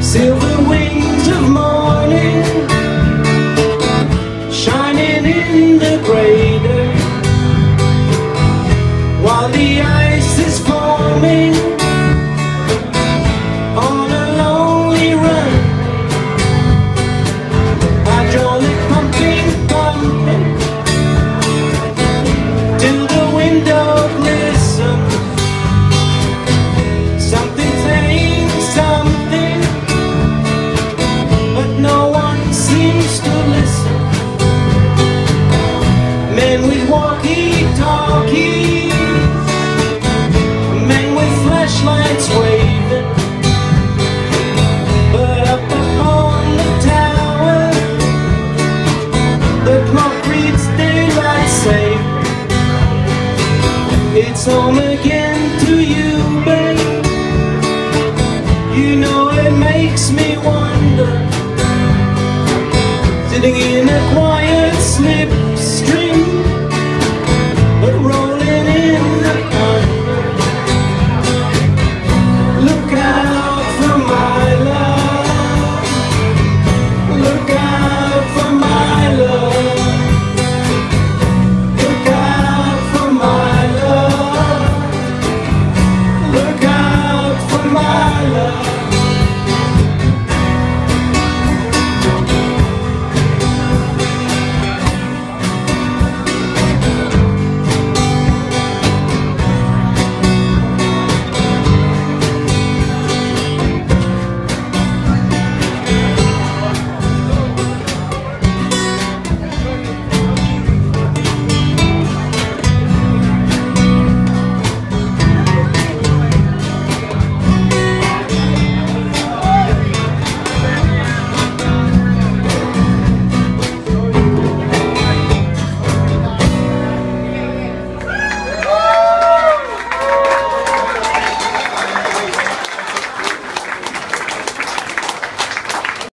Silver wings of morning shining in the crater, while the ice is forming on a lonely run. Hydraulic pumping, pumping till the window glistens. Something saying something, but no one seems to listen. Men with walkie-talkies, men with flashlights waving, but up upon the tower, the clock reads daylight saving. It's home again to you, babe. You know it makes me wonder, sitting in a quiet slipstream,